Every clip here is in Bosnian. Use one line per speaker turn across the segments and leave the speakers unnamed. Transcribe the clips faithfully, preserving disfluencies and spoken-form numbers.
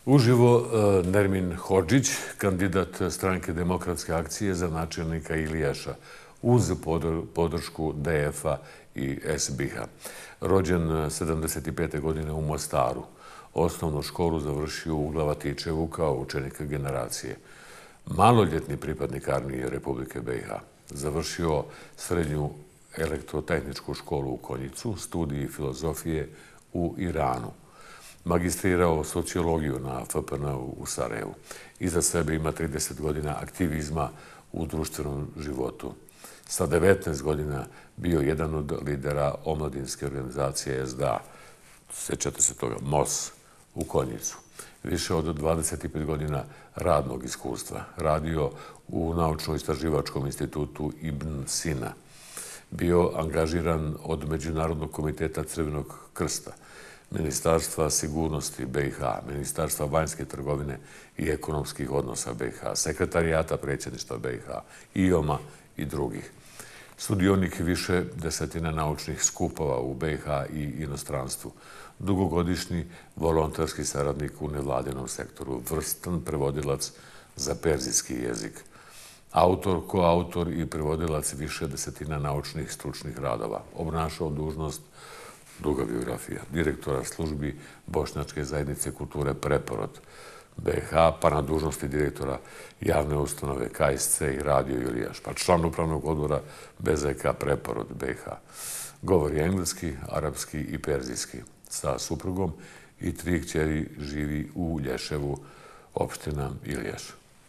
Uživo Nermin Hodžić, kandidat Stranke demokratske akcije za načelnika Ilijaša, uz podršku D F-a i S B I H-a. Rođen sedamdeset pete godine u Mostaru. Osnovnu školu završio u Glavatičevu kao učenik generacije. Maloljetni pripadnik armije Republike B i H. Završio srednju elektrotehničku školu u Konjicu, studiji filozofije u Iranu. Magistrirao sociologiju na F P N-u u Sarajevu. Iza sebe ima trideset godina aktivizma u društvenom životu. Sa devetnaest godina bio jedan od lidera omladinske organizacije S D A, sjećate se toga, M O S, u Konjicu. Više od dvadeset pet godina radnog iskustva. Radio u Naučno-istraživačkom institutu Ibn Sina. Bio angažiran od Međunarodnog komiteta Crvenog krsta, Ministarstva sigurnosti B i H, Ministarstva vanjske trgovine i ekonomskih odnosa B i H, Sekretarijata predsjedništva B i H, I O M-a i drugih. Sudionik više desetina naučnih skupova u B i H i inostranstvu. Dugogodišnji volonterski saradnik u nevladinom sektoru, vrstan prevodilac za perzijski jezik. Autor, koautor i prevodilac više desetina naučnih stručnih radova. Obnašao dužnost, duga biografija, direktora službi Bošnjačke zajednice kulture Preporod B i H, pa na dužnosti direktora javne ustanove K S C i Radio Ilijaš, pa član upravnog odbora B Z K Preporod B i H. Govori engleski, arapski i perzijski. Sa suprugom i tri kćeri živi u Lješevu, opština Ilijaš.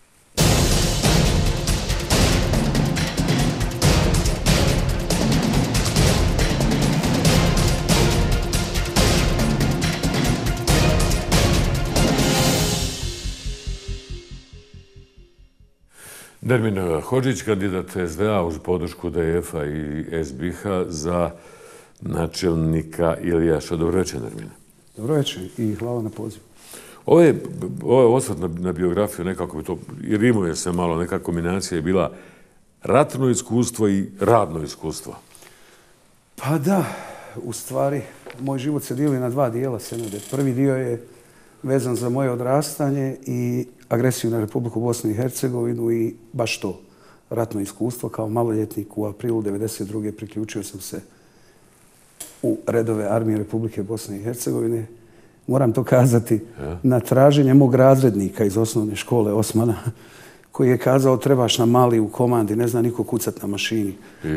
Nermin Hodžić, kandidat S D A uz podršku D F-a i S B I H-a za načelnika Ilijaša. Dobro večer, Nermine.
Dobro večer i hvala na pozivu.
Ovo je osvrt na biografiju, nekako bi to, i rimuje se malo, neka kombinacija je bila ratno iskustvo i radno iskustvo.
Pa da, u stvari, moj život se dijeli na dva dijela, Senade. Prvi dio je vezan za moje odrastanje i agresiju na Republiku Bosnu i Hercegovinu i baš to, ratno iskustvo. Kao maloljetnik u aprilu devedeset druge priključio sam se u redove armije Republike Bosne i Hercegovine. Moram to kazati na traženje mog razrednika iz osnovne škole Osmana, koji je kazao trebaš na Mali u komandi, ne zna niko kucat na mašini.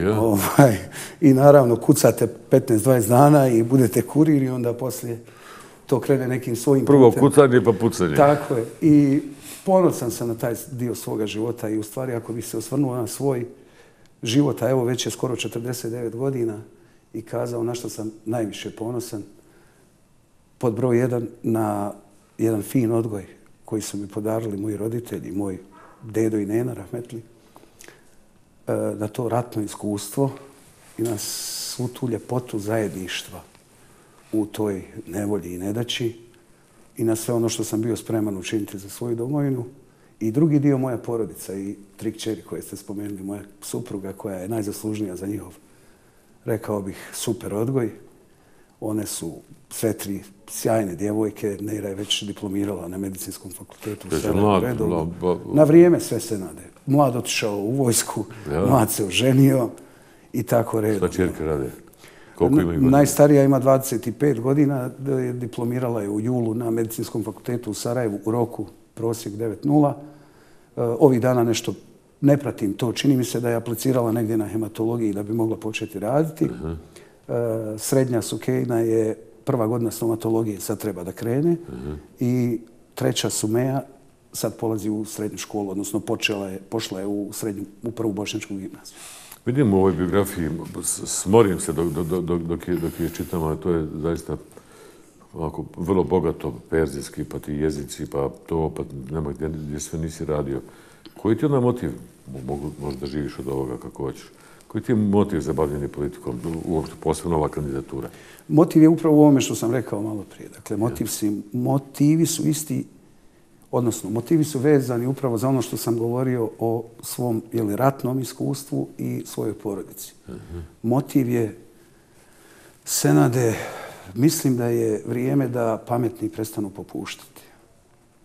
I naravno kucate petnaest dvadeset dana i budete kurir i onda poslije to krene nekim svojim putem.
Prvo kucanje pa pucanje.
Tako je. I ponosan sam na taj dio svoga života i u stvari ako bih se osvrnuo na svoj život, a evo već je skoro četrdeset devet godina, i kazao na što sam najviše ponosan, pod broj jedan na jedan fin odgoj koji su mi podarili moji roditelji, moj dedo i nena, rahmetli, na to ratno iskustvo i na svu tu ljepotu zajedništva u toj nevolji i nedaći i na sve ono što sam bio spreman učiniti za svoju domovinu. I drugi dio moja porodica i tri kćeri koje ste spomenuli, moja supruga koja je najzaslužnija za njihov, rekao bih, super odgoj. One su sve tri sjajne djevojke. Neira je već diplomirala na medicinskom fakultetu. Na vrijeme sve se nade. Mlad otišao u vojsku, mlad se oženio i tako redom.
Šta čerke rade? Koliko imaju godina?
Najstarija ima dvadeset pet godina, diplomirala je u julu na medicinskom fakultetu u Sarajevu, u roku prosjek devet nula. Ovih dana nešto ne pratim to. Čini mi se da je aplicirala negdje na hematologiji da bi mogla početi raditi. Srednja Sukejna je prva godina stomatologije, sad treba da krene. I treća Sumeja sad polazi u srednju školu, odnosno pošla je u srednju, u prvu bošnjačku gimnaziju.
Vidim u ovoj biografiji, smorim se dok je čitam, ali to je zaista vrlo bogato, perzijski, pa ti jezici, pa to, pa nema gdje sve nisi radio. Koji ti je onda motiv, možda da živiš od ovoga kako hoćeš, koji ti je motiv za bavljanje politikom, uopšte posebno ova kandidatura?
Motiv je upravo u ovome što sam rekao malo prije. Dakle, motivi su isti, odnosno motivi su vezani upravo za ono što sam govorio o svom ratnom iskustvu i svojoj porodici. Motiv je, Senade, mislim da je vrijeme da pametni prestanu popuštati.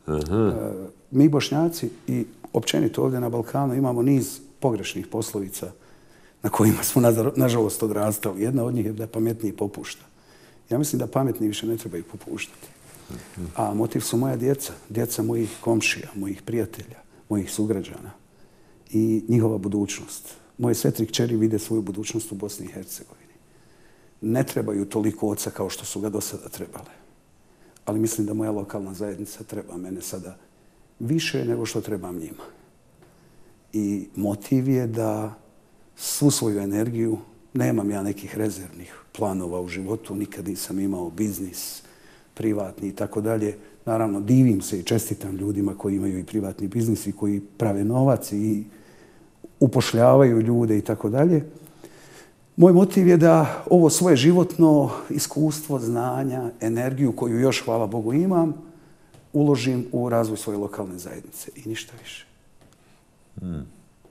Aha. Mi Bošnjaci i općenito ovdje na Balkanu imamo niz pogrešnih poslovica na kojima smo nažalost odrastali. Jedna od njih je da pametniji popušta. Ja mislim da pametni više ne trebaju popuštati. A motiv su moja djeca, djeca mojih komšija, mojih prijatelja, mojih sugrađana i njihova budućnost. Moje sve tri kćeri vide svoju budućnost u Bosni i Hercegovini. Ne trebaju toliko oca kao što su ga do sada trebale. Ali mislim da moja lokalna zajednica treba mene sada više nego što trebam njima. I motiv je da svu svoju energiju, nemam ja nekih rezervnih planova u životu, nikad nisam imao biznis, privatni i tako dalje. Naravno, divim se i čestitam ljudima koji imaju i privatni biznis i koji prave novac i upošljavaju ljude i tako dalje. Moj motiv je da ovo svoje životno iskustvo, znanja, energiju koju još, hvala Bogu, imam, uložim u razvoj svoje lokalne zajednice i ništa više.
Hmm.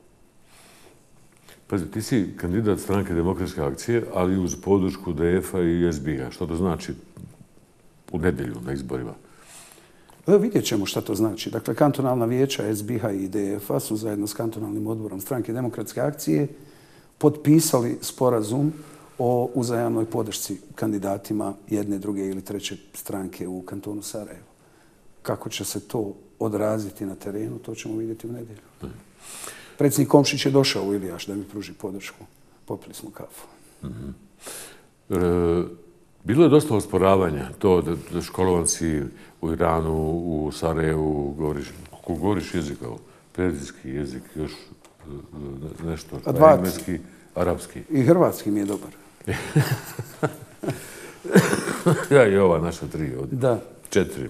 Pazi, ti si kandidat Stranke demokratske akcije, ali uz podršku D F-a i S B H-a. Što to znači u nedjelju na izborima?
Evo, vidjet ćemo šta to znači. Dakle, kantonalna vijeća S B H-a i D F-a su zajedno s kantonalnim odborom Stranke demokratske akcije potpisali sporazum o uzajamnoj podršci kandidatima jedne, druge ili treće stranke u kantonu Sarajevo. Kako će se to odraziti na terenu, to ćemo vidjeti u nedjelju. Hmm. Predsjednik Komšić je došao u Ilijaš da mi pruži podršku. Popili smo kafu.
Mm-hmm. E, bilo je dosta osporavanja. To da, da školovan si u Iranu, u Sarajevu, govoriš, kako govoriš jezik, perzijski jezik, još nešto, engleski, arapski.
I hrvatski mi je dobar.
Ja i ova naša tri od
da.
četiri.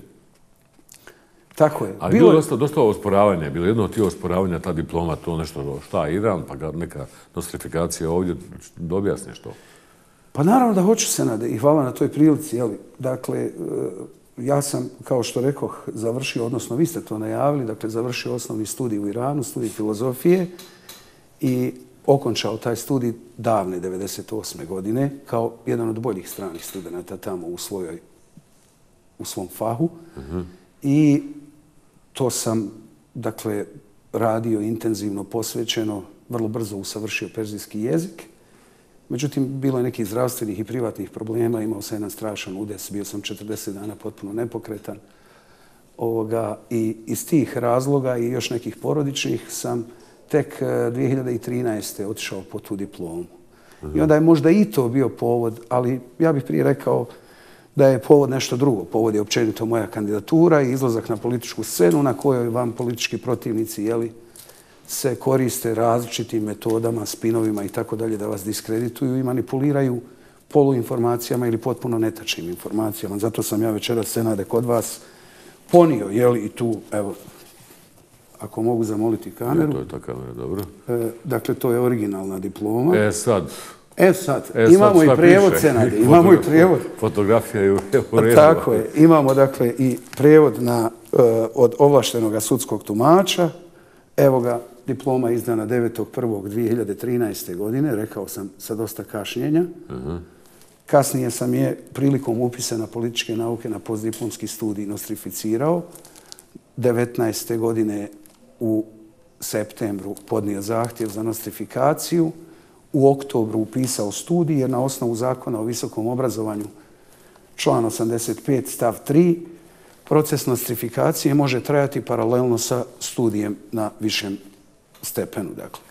Tako je.
Ali bilo je dosta, dosta osporavanja. Bilo jedno od tih osporavanja, ta diploma, to nešto, šta, Iran, pa neka nostrifikacija ovdje, da objasniš to.
Pa naravno da hoću se nade i hvala na toj prilici. Jeli. Dakle, ja sam, kao što rekoh, završio, odnosno vi ste to najavili, dakle, završio osnovni studij u Iranu, studij filozofije i okončao taj studij davne devedeset osme godine kao jedan od boljih stranih studenta tamo u svojoj, u svom fahu. Uh-huh. I to sam, dakle, radio intenzivno, posvećeno, vrlo brzo usavršio perzijski jezik. Međutim, bilo je nekih zdravstvenih i privatnih problema, imao sam jedan strašan udes, bio sam četrdeset dana potpuno nepokretan. Ovoga, i iz tih razloga i još nekih porodičnih sam tek dvije hiljade trinaeste. otišao po tu diplomu. Uh-huh. I onda je možda i to bio povod, ali ja bih prije rekao da je povod nešto drugo. Povod je općenito moja kandidatura i izlazak na političku scenu na kojoj vam politički protivnici, jeli, se koriste različitim metodama, spinovima i tako dalje da vas diskredituju i manipuliraju poluinformacijama ili potpuno netačnim informacijama. Zato sam ja večeras, Senade, kod vas ponio, jeli, i tu, evo, ako mogu zamoliti kameru.
Ja, to je ta kamera, dobro.
E, dakle, to je originalna diploma.
E sad...
E sad, e, imamo sad i prijevod, Senade, imamo i prijevod.
Fotografija je u redu.
Tako je, imamo dakle i prijevod na, uh, od ovlaštenog sudskog tumača. Evo ga, diploma izdana devetog prvog dvije hiljade trinaeste. godine, rekao sam sa dosta kašnjenja. Uh-huh. Kasnije sam je prilikom upisa na političke nauke na postdiplomski studij nostrificirao. devetnaeste. godine u septembru podnio zahtjev za nostrifikaciju. U oktobru upisao studij jer na osnovu zakona o visokom obrazovanju član osamdeset pet stav tri proces nostrifikacije može trajati paralelno sa studijem na višem stepenu. Dakle.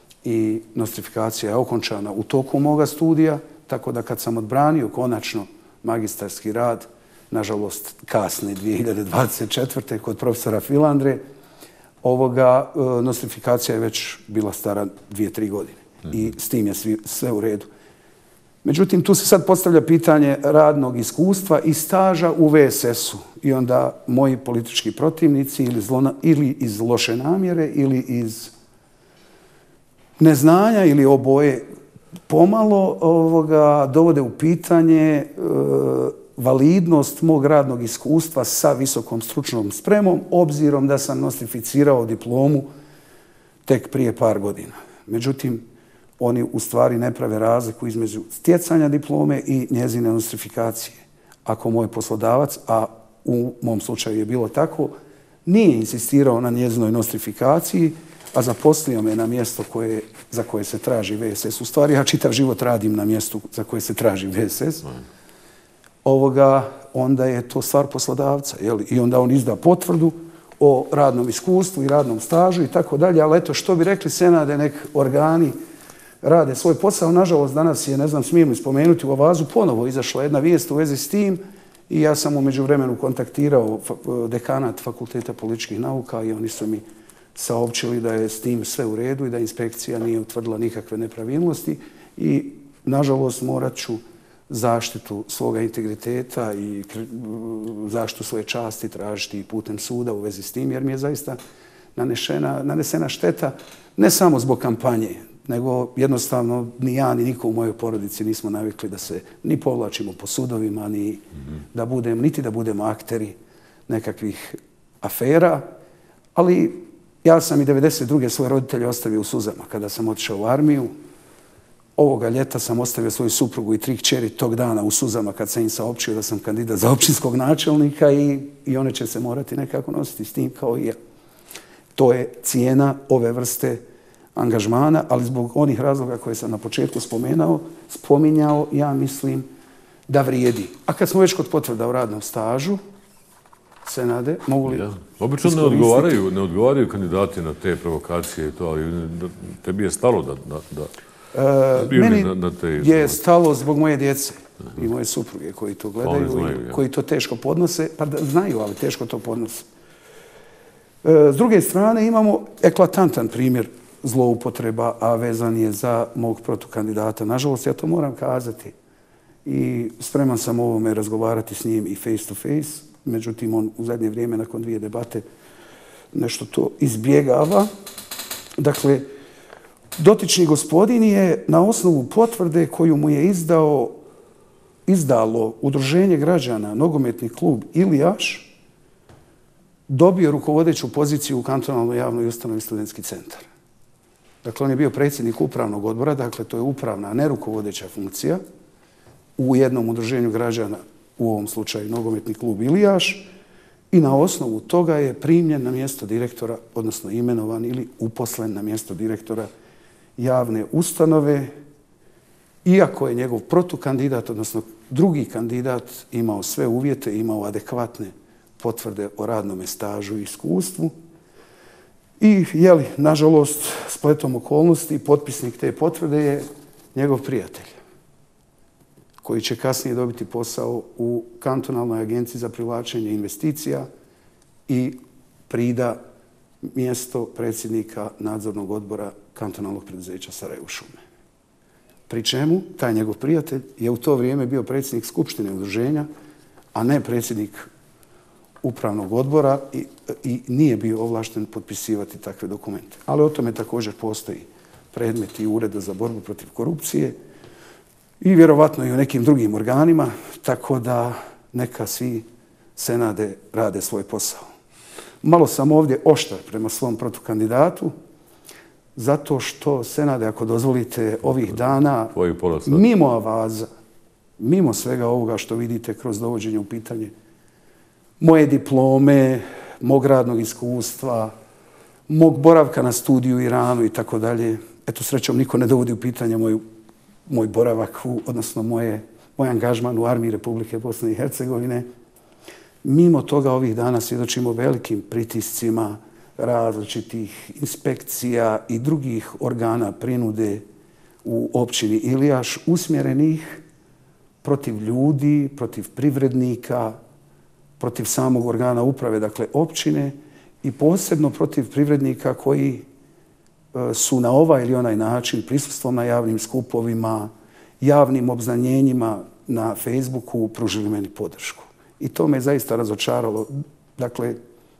I nostrifikacija je okončana u toku moga studija, tako da kad sam odbranio konačno magistarski rad, nažalost kasne dvije hiljade dvadeset četvrte. kod profesora Filandre, ovoga nostrifikacija je već bila stara dvije, tri godine. I s tim je svi, sve u redu. Međutim, tu se sad postavlja pitanje radnog iskustva i staža u V S S-u. I onda moji politički protivnici ili, zlona, ili iz loše namjere ili iz neznanja ili oboje pomalo ovoga, dovode u pitanje e, validnost mog radnog iskustva sa visokom stručnom spremom, obzirom da sam nostrificirao diplomu tek prije par godina. Međutim, oni u stvari ne prave razliku između stjecanja diplome i njezine nostrifikacije. Ako moj poslodavac, a u mom slučaju je bilo tako, nije insistirao na njezinoj nostrifikaciji, a zaposlio me na mjesto koje, za koje se traži V S S. U stvari, ja čitav život radim na mjestu za koje se traži V S S. Ovoga, onda je to stvar poslodavca. Jel? I onda on izda potvrdu o radnom iskustvu i radnom stažu i tako dalje. Ali eto, što bi rekli Senade, nek organi rade svoj posao. Nažalost, danas je, ne znam, smijem li spomenuti, u Avazu ponovo izašla jedna vijest u vezi s tim i ja sam u međuvremenu kontaktirao dekanat Fakulteta političkih nauka i oni su mi saopćili da je s tim sve u redu i da inspekcija nije utvrdila nikakve nepravilnosti i, nažalost, morat ću zaštitu svoga integriteta i zaštitu svoje časti tražiti putem suda u vezi s tim, jer mi je zaista nanesena, nanesena šteta ne samo zbog kampanje, nego jednostavno ni ja ni niko u mojoj porodici nismo navikli da se ni povlačimo po sudovima, ni mm-hmm. da budem, niti da budemo akteri nekakvih afera, ali ja sam i devedeset druge svoje roditelje ostavio u suzama kada sam otišao u armiju. Ovoga ljeta sam ostavio svoju suprugu i tri kćeri tog dana u suzama kad sam im saopćio da sam kandidat za općinskog načelnika i, i one će se morati nekako nositi s tim kao i ja. To je cijena ove vrste angažmana, ali zbog onih razloga koje sam na početku spomenao, spominjao, ja mislim da vrijedi. A kad smo već kod potvrda o radnom stažu, Senade, mogu li...
Ja. Obično ne odgovaraju, ne odgovaraju kandidati na te provokacije i to, ali tebi je stalo da... da, da...
E, meni na, na te je stalo zbog moje djece uh-huh. i moje supruge koji to gledaju, znaju, i koji to teško podnose, pa da, znaju, ali teško to podnose. E, s druge strane imamo eklatantan primjer zloupotreba, a vezan je za mog protukandidata. Nažalost, ja to moram kazati i spreman sam o ovome razgovarati s njim i face to face, međutim, on u zadnje vrijeme, nakon dvije debate, nešto to izbjegava. Dakle, dotični gospodin je na osnovu potvrde koju mu je izdao, izdalo Udruženje građana, nogometni klub Ilijaš, dobio rukovodeću poziciju u kantonalnoj javnoj ustanovi Studentski centar. Dakle, on je bio predsjednik upravnog odbora, dakle, to je upravna, a ne rukovodeća funkcija u jednom udruženju građana, u ovom slučaju nogometni klub Ilijaš, i na osnovu toga je primljen na mjesto direktora, odnosno imenovan ili uposlen na mjesto direktora javne ustanove, iako je njegov protukandidat, odnosno drugi kandidat, imao sve uvjete, imao adekvatne potvrde o radnom stažu i iskustvu. I, jeli, nažalost, spletom okolnosti, potpisnik te potvrde je njegov prijatelj, koji će kasnije dobiti posao u kantonalnoj agenciji za privlačenje investicija i prida mjesto predsjednika nadzornog odbora kantonalnog preduzeća Sarajevo šume. Pri čemu taj njegov prijatelj je u to vrijeme bio predsjednik skupštine udruženja, a ne predsjednik upravnog odbora i, i nije bio ovlašten potpisivati takve dokumente. Ali o tome također postoji predmet i Ureda za borbu protiv korupcije i vjerovatno i u nekim drugim organima, tako da neka svi Senade rade svoj posao. Malo sam ovdje oštar prema svom protukandidatu, zato što Senade, ako dozvolite, ovih dana, mimo Avaza, mimo svega ovoga što vidite kroz dovođenje u pitanje moje diplome, mog radnog iskustva, mog boravka na studiju u Iranu i tako dalje, eto, srećom, niko ne dovodi u pitanje moju, moj boravak, u, odnosno moje, moj angažman u armiji Republike Bosne i Hercegovine. Mimo toga ovih dana svjedočimo velikim pritiscima različitih inspekcija i drugih organa prinude u općini Ilijaš, usmjerenih protiv ljudi, protiv privrednika, protiv samog organa uprave, dakle općine, i posebno protiv privrednika koji su na ovaj ili onaj način prisustvom na javnim skupovima, javnim obznanjenjima na Facebooku pružili meni podršku. I to me zaista razočaralo. Dakle,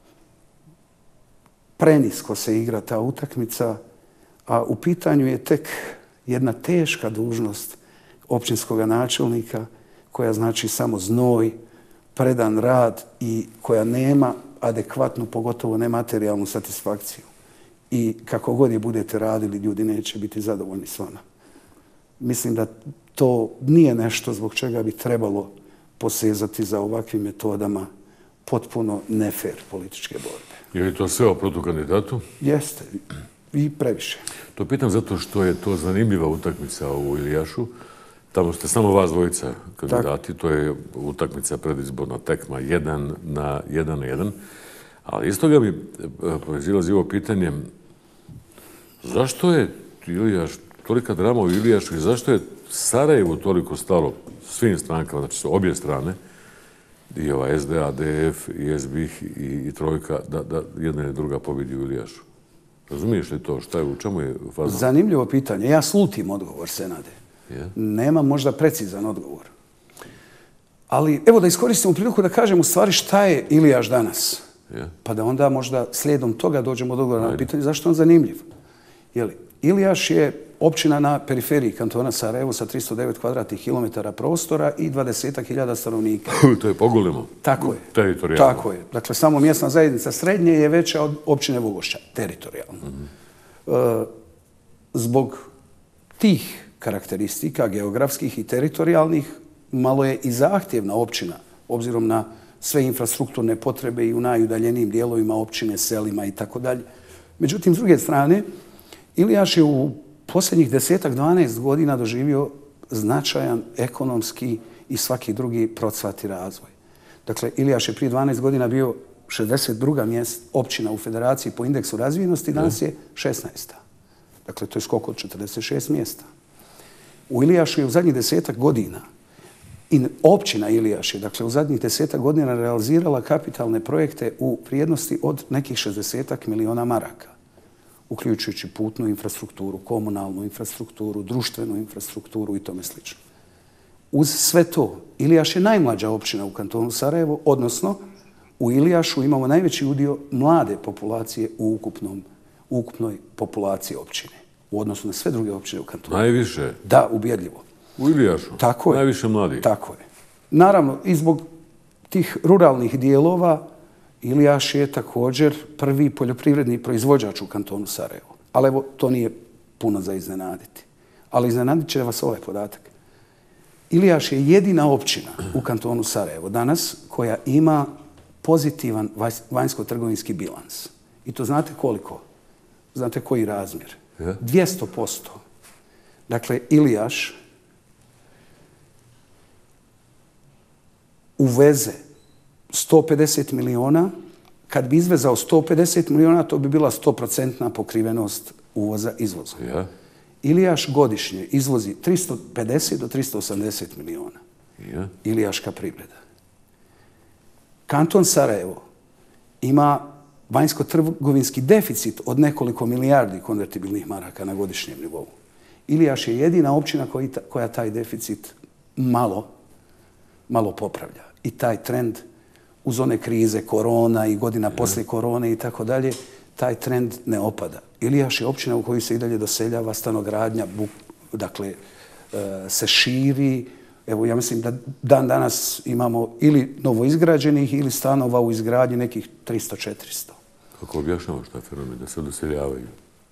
prenisko se igra ta utakmica, a u pitanju je tek jedna teška dužnost općinskog načelnika koja znači samo znoj, predan rad i koja nema adekvatnu, pogotovo nematerijalnu satisfakciju. I kako god je budete radili, ljudi neće biti zadovoljni s vama. Mislim da to nije nešto zbog čega bi trebalo posezati za ovakvim metodama potpuno nefer političke borbe.
Je li to sve o protukandidatu?
Jeste. I previše.
To pitam zato što je to zanimljiva utakmica u Ilijašu. Tamo ste samo vas dvojica kandidati. To je utakmica predizborna tekma jedan na jedan na jedan. Ali iz toga mi proizilazi ovo pitanje zašto je Ilijaš, tolika drama u Ilijašu i zašto je Sarajevu toliko stalo svim strankama, znači su obje strane, i ova S D A, D F, i S B I H i Trojka, da jedna i druga pobjedi u Ilijašu. Razumiješ li to? Šta je, u čemu je faza?
Zanimljivo pitanje. Ja slutim odgovor, Senade. Nemam možda precizan odgovor. Ali evo da iskoristimo priliku da kažem u stvari šta je Ilijaš danas. Pa da onda možda slijedom toga dođemo do odgovora na pitanje zašto je on zanimljiv. Ilijaš je općina na periferiji kantona Sarajevo sa tristo devet kvadratnih kilometara prostora i dvadesetak hiljada stanovnika.
To je pogolemo.
Tako je.
Teritorijalno.
Tako je. Dakle, samo mjesna zajednica Srednje je veća od općine Vugošća. Teritorijalno. Zbog tih karakteristika, geografskih i teritorijalnih, malo je i zahtjevna općina, obzirom na sve infrastrukturne potrebe i u najudaljenijim dijelovima općine, selima i tako dalje. Međutim, s druge strane, Ilijaš je u posljednjih desetak, dvanaest godina doživio značajan ekonomski i svaki drugi procvat i razvoj. Dakle, Ilijaš je prije dvanaest godina bio šezdeset druga mjesta općina u federaciji po indeksu razvijenosti, danas je šesnaesta. Dakle, to je skok od četrdeset šest mjesta. U Ilijašu je u zadnjih desetak godina i općina Ilijaš je, dakle, u zadnjih desetak godina realizirala kapitalne projekte u vrijednosti od nekih šezdesetak miliona maraka, uključujući putnu infrastrukturu, komunalnu infrastrukturu, društvenu infrastrukturu i tome slično. Uz sve to, Ilijaš je najmlađa općina u kantonu Sarajevo, odnosno u Ilijašu imamo najveći udio mlade populacije u ukupnom, ukupnoj populaciji općine, u odnosu na sve druge općine u kantonu.
Najviše?
Da, ubjedljivo.
U Ilijašu?
Tako je.
Najviše mladih?
Tako je. Naravno, i zbog tih ruralnih dijelova, Ilijaš je također prvi poljoprivredni proizvođač u kantonu Sarajevo. Ali evo, to nije puno za iznenaditi. Ali iznenadit će vas ovaj podatak. Ilijaš je jedina općina u kantonu Sarajevo danas koja ima pozitivan vanjsko-trgovinski bilans. I to znate koliko? Znate koji razmjer? dvjesto posto. Dakle, Ilijaš uveze sto pedeset miliona, kad bi izvezao sto pedeset miliona, to bi bila sto procentna pokrivenost uvoza izvozom.
Ja.
Ilijaš godišnje izvozi tristo pedeset do tristo osamdeset miliona.
Ja.
Ilijaška privreda. Kanton Sarajevo ima vanjsko-trgovinski deficit od nekoliko milijardi konvertibilnih maraka na godišnjem nivou. Ilijaš je jedina općina koja taj deficit malo, malo popravlja. I taj trend uz one krize, korona i godina poslije korone i tako dalje, taj trend ne opada. Ilijaš je općina u kojoj se i dalje doseljava, stanogradnja, dakle, se širi. Evo, ja mislim da dan danas imamo ili novoizgrađenih ili stanova u izgradnji nekih tristo četiristo.
Kako objašnjavaš taj fenomen da se doseljavaju?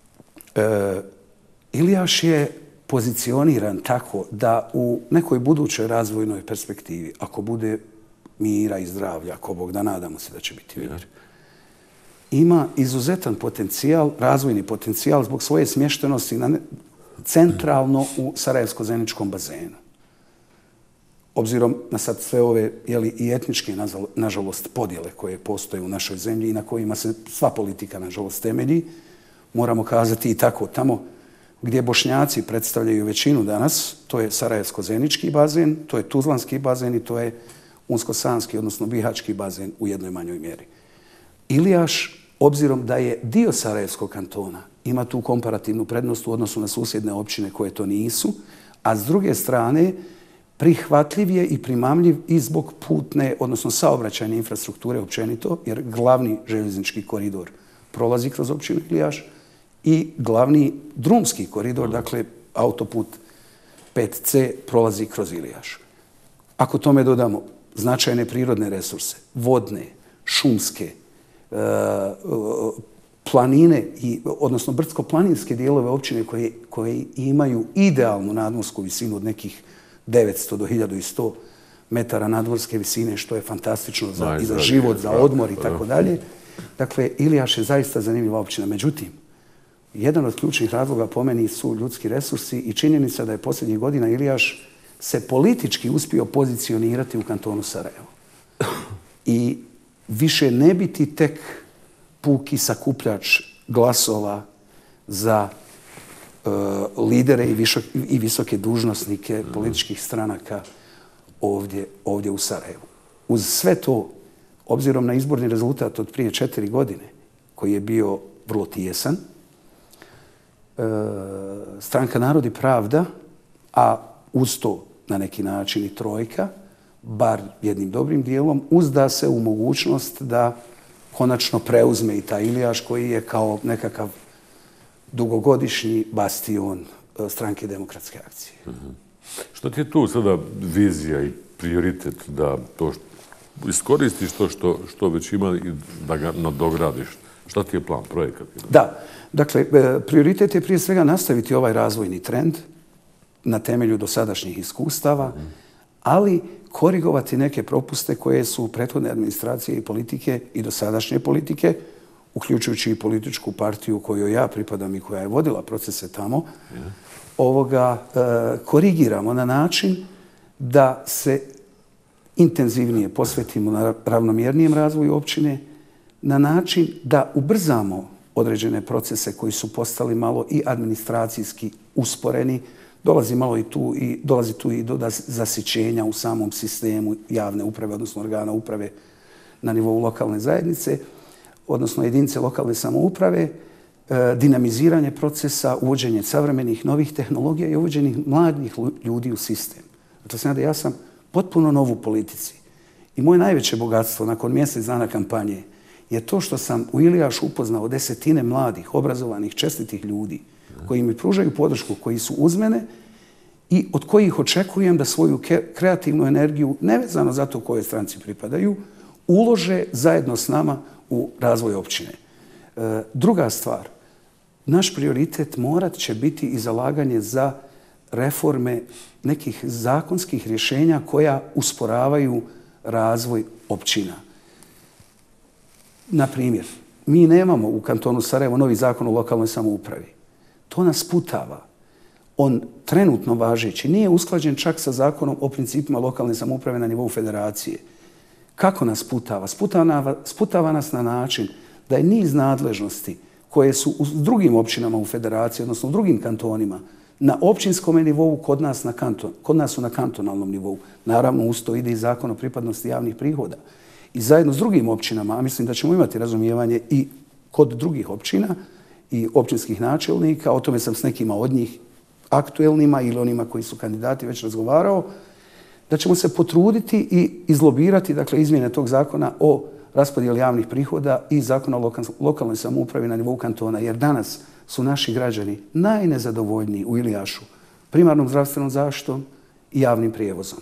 E, Ilijaš je pozicioniran tako da u nekoj budućoj razvojnoj perspektivi, ako bude mira i zdravlja, ako Bog da, nadamo se da će biti mir, ima izuzetan potencijal, razvojni potencijal zbog svoje smještenosti na ne, centralno u Sarajevsko-Zeničkom bazenu. Obzirom na sad sve ove jeli, i etničke, nažalost, podjele koje postoje u našoj zemlji i na kojima se sva politika, nažalost, temelji, moramo kazati i tako. Tamo gdje Bošnjaci predstavljaju većinu danas, to je Sarajevsko-Zenički bazen, to je Tuzlanski bazen i to je Unsko-Sanski, odnosno Bihački bazen u jednoj manjoj mjeri. Ilijaš, obzirom da je dio Sarajevskog kantona, ima tu komparativnu prednost u odnosu na susjedne općine koje to nisu, a s druge strane prihvatljiv je i primamljiv i zbog putne, odnosno saobraćajne infrastrukture općenito, jer glavni željeznički koridor prolazi kroz općinu Ilijaš i glavni drumski koridor, dakle autoput pet ce, prolazi kroz Ilijaš. Ako tome dodamo značajne prirodne resurse, vodne, šumske, planine, i, odnosno brdsko-planinske dijelove općine koje, koje imaju idealnu nadmorsku visinu od nekih devetsto do hiljadu sto metara nadmorske visine, što je fantastično za, i za život, za odmor i tako dalje. Dakle, Ilijaš je zaista zanimljiva općina. Međutim, jedan od ključnih razloga po meni su ljudski resursi i činjenica da je posljednjih godina Ilijaš se politički uspio pozicionirati u kantonu Sarajevo. I više ne biti tek puki sakupljač glasova za uh, lidere i, višo, i visoke dužnosnike političkih stranaka ovdje, ovdje u Sarajevu. Uz sve to, obzirom na izborni rezultat od prije četiri godine, koji je bio vrlo tijesan, uh, Stranka Narod i Pravda, a uz to na neki način i Trojka, bar jednim dobrim dijelom, uzda se u mogućnost da konačno preuzme i taj Ilijaš koji je kao nekakav dugogodišnji bastion Stranke demokratske akcije.
Mm-hmm. Što ti je tu sada vizija i prioritet da to iskoristiš to što, što već ima i da ga nadogradiš? Šta ti je plan, projekat?
Da, dakle, prioritet je prije svega nastaviti ovaj razvojni trend na temelju dosadašnjih iskustava, mm-hmm. ali korigovati neke propuste koje su prethodne administracije i politike i dosadašnje politike, uključujući i političku partiju kojoj ja pripadam i koja je vodila procese tamo, yeah. ovoga e, korigiramo na način da se intenzivnije posvetimo na ravnomjernijem razvoju općine, na način da ubrzamo određene procese koji su postali malo i administracijski usporeni. Dolazi malo i tu i dolazi tu i do zasićenja u samom sistemu javne uprave, odnosno organa uprave na nivou lokalne zajednice, odnosno jedinice lokalne samouprave, e, dinamiziranje procesa, uvođenje savremenih novih tehnologija i uvođenje mladih ljudi u sistem. Dakle, znači, ja sam potpuno nov u politici i moje najveće bogatstvo nakon mjesec dana kampanje je to što sam u Ilijašu upoznao desetine mladih, obrazovanih, čestitih ljudi koji mi pružaju podršku, koji su uz mene i od kojih očekujem da svoju kreativnu energiju, nevezano za to kojoj stranci pripadaju, ulože zajedno s nama u razvoj općine. E, druga stvar, naš prioritet morat će biti i zalaganje za reforme nekih zakonskih rješenja koja usporavaju razvoj općina. Na primjer, mi nemamo u kantonu Sarajevo novi zakon o lokalnoj samoupravi. To nas sputava. On trenutno važeći nije usklađen čak sa zakonom o principima lokalne samouprave na nivou federacije. Kako nas sputava? Sputava, sputava nas na način da je niz nadležnosti koje su u drugim općinama u federaciji, odnosno u drugim kantonima, na općinskom nivou, kod nas, na kanton, kod nas su na kantonalnom nivou. Naravno, uz to ide i zakon o pripadnosti javnih prihoda. I zajedno s drugim općinama, a mislim da ćemo imati razumijevanje i kod drugih općina i općinskih načelnika, o tome sam s nekima od njih aktuelnima ili onima koji su kandidati već razgovarao, da ćemo se potruditi i izlobirati, dakle, izmjene tog zakona o raspodjeli javnih prihoda i zakona o lokalnoj samoupravi na nivou kantona, jer danas su naši građani najnezadovoljniji u Ilijašu primarnom zdravstvenom zaštitom i javnim prijevozom.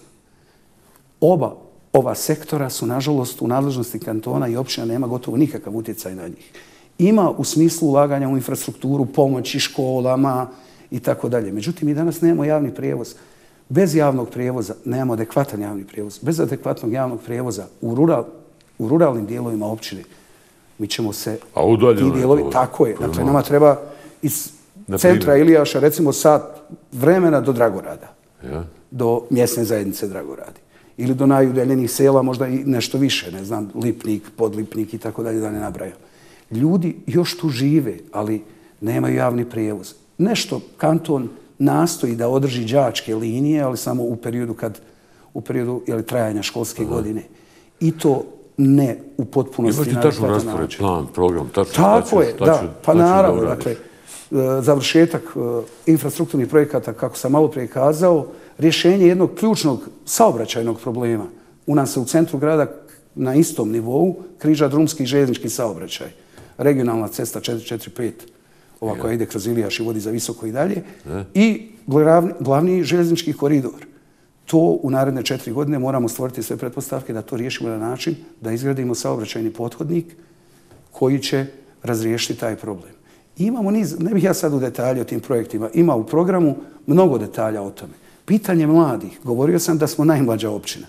Oba ova sektora su, nažalost, u nadležnosti kantona i općina nema gotovo nikakav utjecaj na njih. Ima u smislu ulaganja u infrastrukturu, pomoći školama i tako dalje. Međutim, mi danas nemamo javni prijevoz. Bez javnog prijevoza nemamo adekvatan javni prijevoz. Bez adekvatnog javnog prijevoza u, rural, u ruralnim dijelovima općine mi ćemo se...
A udaljeno
ti dijelovi,
je to.
Tako je. Dakle, nama treba iz centra Ilijaša recimo sat vremena do Dragorada.
Ja.
Do mjesne zajednice Dragoradi. Ili do najudaljenijih sela, možda i nešto više, ne znam, Lipnik, Podlipnik i tako dalje, da ne nabrajam. Ljudi još tu žive, ali nemaju javni prijevoz. Nešto kanton nastoji da održi đačke linije, ali samo u periodu kad u periodu jeli, trajanja školske Aha. godine. I to ne u potpunosti.
Imate tačno raspored, plan, program, tačno.
Tako je, da. Pa naravno, dakle, završetak infrastrukturnih projekata, kako sam malo prije kazao, rješenje jednog ključnog saobraćajnog problema. U nas se u centru grada na istom nivou križa drumski i željeznički saobraćaj. Regionalna cesta četiri četiri pet, ova koja ide kroz Ilijaš i vodi za Visoko i dalje, ne. I glavni, glavni željeznički koridor. To u naredne četiri godine moramo stvoriti sve pretpostavke da to riješimo na način da izgradimo saobraćajni pothodnik koji će razriješiti taj problem. I imamo niz, ne bih ja sad u detalje o tim projektima, ima u programu mnogo detalja o tome. Pitanje mladih, govorio sam da smo najmlađa općina,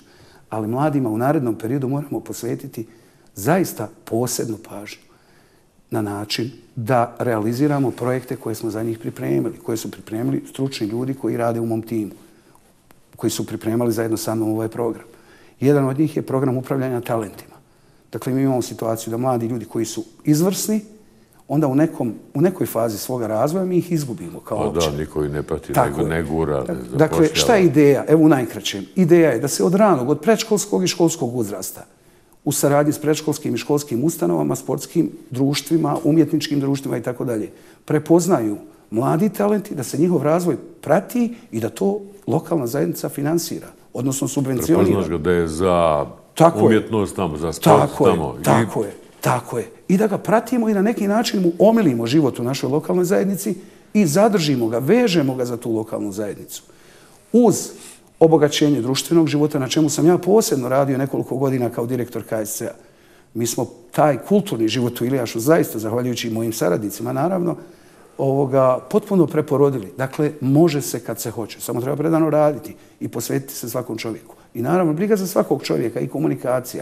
ali mladima u narednom periodu moramo posvetiti zaista posebnu pažnju na način da realiziramo projekte koje smo za njih pripremili, koje su pripremili stručni ljudi koji rade u mom timu, koji su pripremali zajedno sa mnom ovaj program. Jedan od njih je program upravljanja talentima. Dakle, mi imamo situaciju da mladi ljudi koji su izvrsni, onda u, nekom, u nekoj fazi svoga razvoja mi ih izgubimo kao općina.
Da, niko ih ne prati, nego ne gura, ne zapošljava.
Dakle, šta je ideja? Evo u najkraćem. Ideja je da se od ranog, od predškolskog i školskog uzrasta, u saradnji s predškolskim i školskim ustanovama, sportskim društvima, umjetničkim društvima i tako dalje, prepoznaju mladi talenti, da se njihov razvoj prati i da to lokalna zajednica finansira, odnosno subvencionira.
Prepoznaš ga da je za tako umjetnost tamo, za sport
tako
tamo.
Je, tako je, tako je. I da ga pratimo i na neki način mu omilimo život u našoj lokalnoj zajednici i zadržimo ga, vežemo ga za tu lokalnu zajednicu. Uz obogaćenje društvenog života, na čemu sam ja posebno radio nekoliko godina kao direktor K S C-a. Mi smo taj kulturni život u Ilijašu zaista, zahvaljujući mojim saradnicima, naravno, ovoga, potpuno preporodili. Dakle, može se kad se hoće. Samo treba predano raditi i posvetiti se svakom čovjeku. I naravno, briga za svakog čovjeka i komunikacija.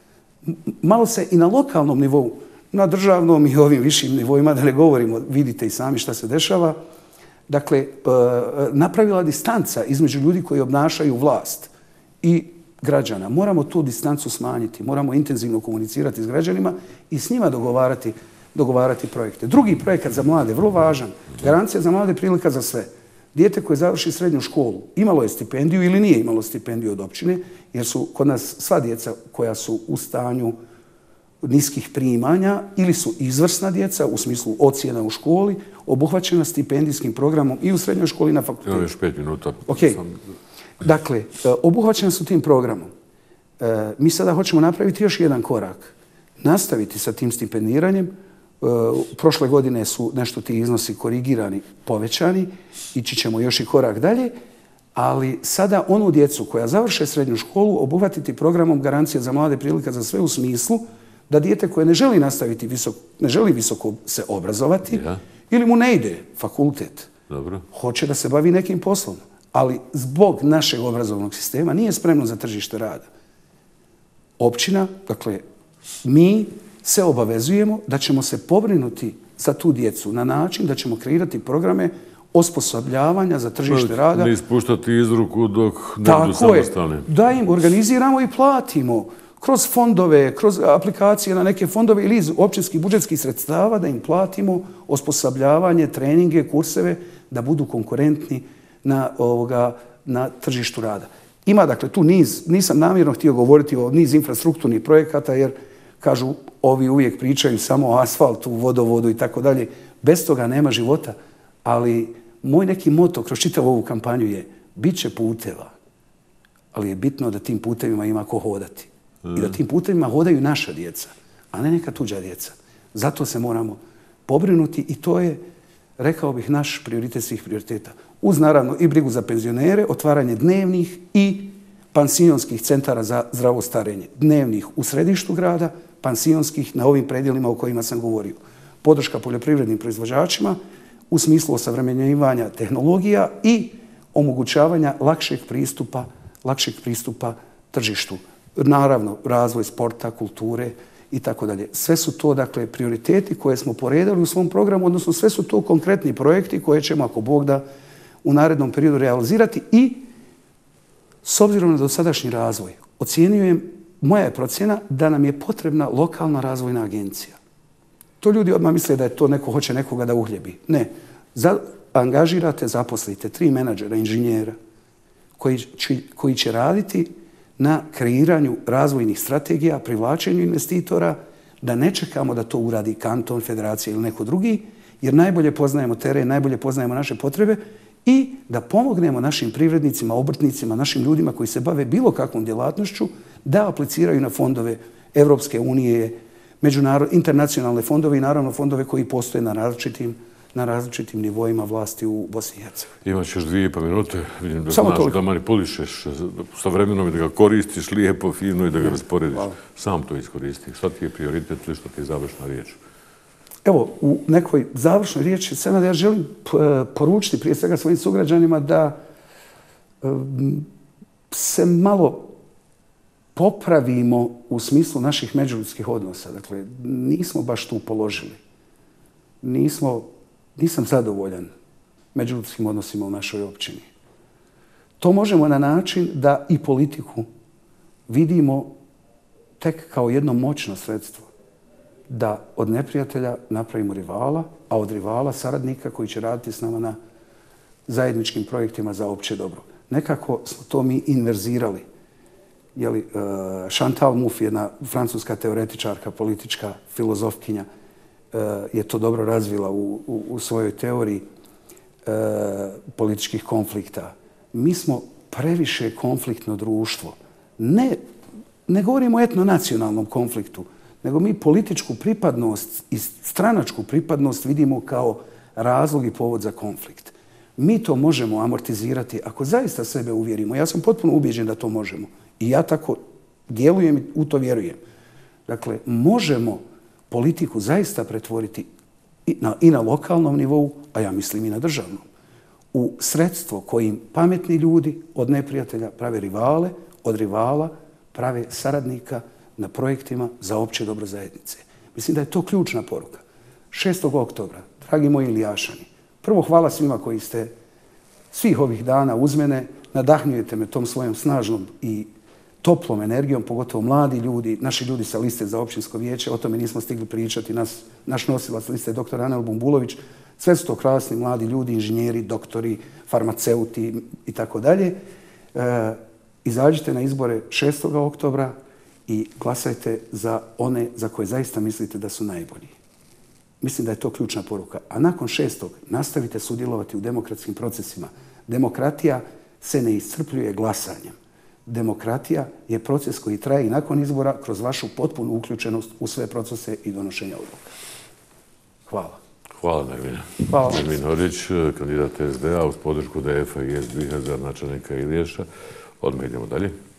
Malo se i na lokalnom nivou, na državnom i ovim višim nivoima, da ne govorimo, vidite i sami šta se dešava, dakle, napravila distanca između ljudi koji obnašaju vlast i građana. Moramo tu distancu smanjiti, moramo intenzivno komunicirati s građanima i s njima dogovarati, dogovarati projekte. Drugi projekat za mlade, vrlo važan, garancija za mlade, prilika za sve. Dijete koje završi srednju školu imalo je stipendiju ili nije imalo stipendiju od općine, jer su kod nas sva djeca koja su u stanju niskih primanja ili su izvrsna djeca u smislu ocjena u školi, obuhvaćena stipendijskim programom i u srednjoj školi i na fakultetu.
Evo još pet minuta.
Okay. Dakle, obuhvaćena su tim programom. Mi sada hoćemo napraviti još jedan korak. Nastaviti sa tim stipendiranjem. Prošle godine su nešto ti iznosi korigirani, povećani. Ići ćemo još i korak dalje. Ali sada onu djecu koja završe srednju školu obuhvatiti programom garancija za mlade, prilika za sve u smislu da dijete koje ne želi nastaviti visoko, ne želi visoko se obrazovati, ja. Ili mu ne ide fakultet, dobro. Hoće da se bavi nekim poslom, ali zbog našeg obrazovnog sistema nije spremno za tržište rada. Općina, dakle, mi se obavezujemo da ćemo se pobrinuti za tu djecu na način da ćemo kreirati programe osposobljavanja za tržište rada.
Ne ispuštati iz ruku dok ne budu samostalni.
Da im organiziramo i platimo kroz fondove, kroz aplikacije na neke fondove ili iz općinskih budžetskih sredstava da im platimo osposobljavanje, treninge, kurseve da budu konkurentni na, ovoga, na tržištu rada. Ima dakle tu niz, nisam namjerno htio govoriti o niz infrastrukturnih projekata jer kažu ovi uvijek pričaju samo o asfaltu, vodovodu i tako dalje. Bez toga nema života, ali moj neki moto kroz čitavu ovu kampanju je bit će puteva, ali je bitno da tim putevima ima ko hodati. I da tim putevima hodaju naša djeca, a ne neka tuđa djeca. Zato se moramo pobrinuti i to je, rekao bih, naš prioritet svih prioriteta. Uz naravno i brigu za penzionere, otvaranje dnevnih i pansionskih centara za zdravo starenje. Dnevnih u središtu grada, pansionskih na ovim predjelima o kojima sam govorio. Podrška poljoprivrednim proizvođačima u smislu osavremenjivanja tehnologija i omogućavanja lakšeg pristupa, lakšeg pristupa tržištu. Naravno, razvoj sporta, kulture i tako dalje. Sve su to, dakle, prioriteti koje smo poredali u svom programu, odnosno sve su to konkretni projekti koje ćemo, ako Bog da, u narednom periodu realizirati i s obzirom na dosadašnji razvoj, ocjenjujem, moja je procjena da nam je potrebna lokalna razvojna agencija. To ljudi odmah misle da je to neko hoće nekoga da uhljebi. Ne. Za, angažirate, zaposlite tri menadžera, inženjera koji će, koji će raditi na kreiranju razvojnih strategija, privlačenju investitora, da ne čekamo da to uradi kanton, federacija ili neko drugi, jer najbolje poznajemo teren, najbolje poznajemo naše potrebe i da pomognemo našim privrednicima, obrtnicima, našim ljudima koji se bave bilo kakvom djelatnošću da apliciraju na fondove Evropske unije, međunarodne, internacionalne fondove i naravno fondove koji postoje na različitim na različitim nivoima vlasti u Bosni i Hercegovini.
Imaš još dvije pa minute. Vidim da znaš da manipulišeš sa vremenom i da ga koristiš lijepo, fino i da ga rasporediš. Sam to iskoristiš. Šta ti je prioritet ili što ti je završna riječ?
Evo, u nekoj završnoj riječi, Senad, ja želim poručiti prije svega svojim sugrađanima da se malo popravimo u smislu naših međuljudskih odnosa. Dakle, nismo baš tu položili. Nismo, nisam zadovoljan međuljudskim odnosima u našoj općini. To možemo na način da i politiku vidimo tek kao jedno moćno sredstvo. Da od neprijatelja napravimo rivala, a od rivala saradnika koji će raditi s nama na zajedničkim projektima za opće dobro. Nekako smo to mi inverzirali. Jeli, Chantal Mouffe, jedna francuska teoretičarka, politička filozofkinja, je to dobro razvila u, u, u svojoj teoriji e, političkih konflikta. Mi smo previše konfliktno društvo. Ne, ne govorimo o etnonacionalnom konfliktu, nego mi političku pripadnost i stranačku pripadnost vidimo kao razlog i povod za konflikt. Mi to možemo amortizirati ako zaista sebe uvjerimo. Ja sam potpuno ubijeđen da to možemo. I ja tako djelujem i u to vjerujem. Dakle, možemo politiku zaista pretvoriti i na, i na lokalnom nivou, a ja mislim i na državnom, u sredstvo kojim pametni ljudi od neprijatelja prave rivale, od rivala prave saradnika na projektima za opće dobro zajednice. Mislim da je to ključna poruka. šestog oktobra, dragi moji Ilijašani, prvo hvala svima koji ste svih ovih dana uz mene, nadahnjujete me tom svojom snažnom i toplom energijom, pogotovo mladi ljudi, naši ljudi sa liste za općinsko vijeće, o tome nismo stigli pričati, nas, naš nosilac liste doktor Anel Bumbulović, sve su to krasni mladi ljudi, inženjeri, doktori, farmaceuti i tako dalje. Izađite na izbore šestog oktobra i glasajte za one za koje zaista mislite da su najbolji. Mislim da je to ključna poruka. A nakon šestog nastavite sudjelovati u demokratskim procesima. Demokratija se ne iscrpljuje glasanjem. Demokratija je proces koji traje i nakon izbora kroz vašu potpunu uključenost u sve procese i donošenja odluka. Hvala.
Hvala, Nermin.
Hvala.
Nermin Hodžić, kandidat S D A uz podršku D F-a i S B I H-a za načelnika Iliješa. Odmah idemo dalje.